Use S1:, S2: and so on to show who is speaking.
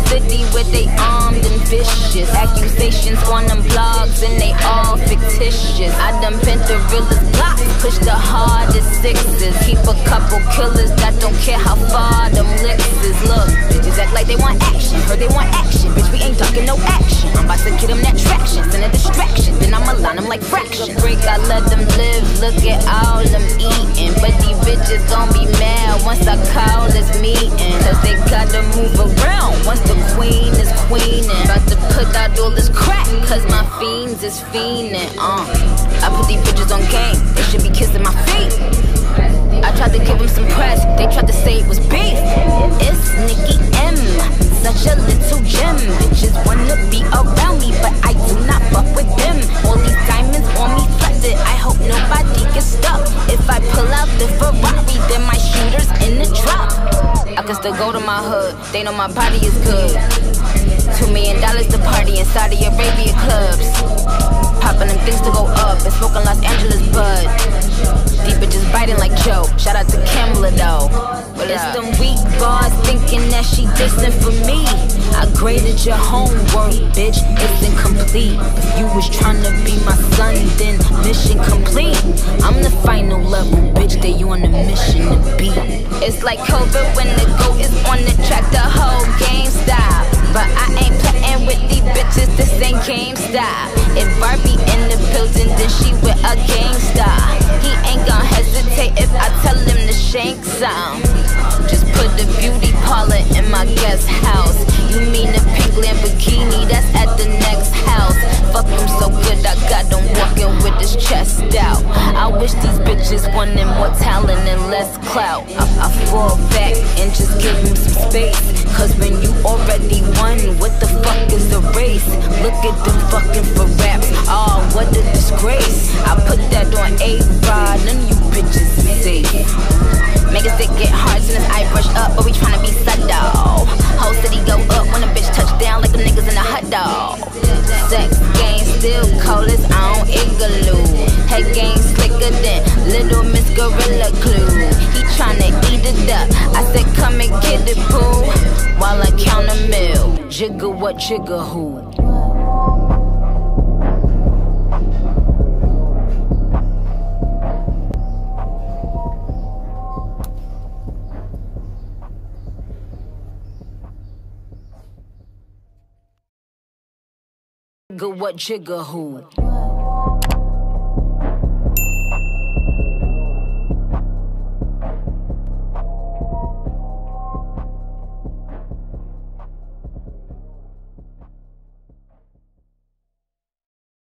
S1: city where they armed and vicious. Accusations on them blogs and they all fictitious. I done bent the realest blocks, push the hardest sixes. Keep a couple killers that don't care how far them licks is. Look, bitches act like they want action, heard they want action. Bitch, we ain't talking no action. I'm about to get them that traction, send a distraction, then I'ma line them like fractions. Break, I let them live, look at all them eating. But these bitches gon' be mad once I call this meeting, cause they gotta move around once the queen is queening. About to put out all this crack, cause my fiends is fiending. I put these bitches on game, they should be kissing my feet. I tried to give them some press, they tried to say it was beef. It's Nicki M, such a little gem. Bitches wanna be around me, but I do not fuck with them. All these diamonds on me flooded, I hope nobody gets stuck. If I pull out the Ferrari, then my shooters in the drop. I can still go to my hood, they know my body is good. $2 million to party in Saudi Arabia clubs. Popping them things to go up and smoking Los Angeles bud. These bitches biting like Joe, shout out to Kamala though. It's them weak bars thinking that she dissing for me. I graded your homework, bitch, it's incomplete. If you was tryna be my son, then mission complete. I'm the final level, bitch, that you on a mission to be. It's like COVID when the GOAT is on the track, the whole game stop. But I ain't playing with these bitches, this ain't GameStop. If Barbie in the building, then she with a gangsta. He ain't gon' hesitate if I tell him to shank some. Just put the beauty parlor in my guest house. You mean the pink Lamborghini, that's at the next house. Fuck him so good, I got him walking with his chest out. I wish these bitches wanted more talent and less clout. I fall back and just give him some space, cause when you already won, what the fuck is the race? Look at them fucking for raps, oh what a disgrace. I put that on A-Rod, none of you bitches is safe. Make a stick get hard soon as I brush up, but we tryna be subtle. Whole city go up when a bitch touch down like them niggas in a hot dog. Sex game still cold as on Igloo. Head game slicker than Little Miss Gorilla Glue. He tryna eat it up, I said come and get it boo, while I count a mil. Jigger what, jigger who? Jigger what, jigger who?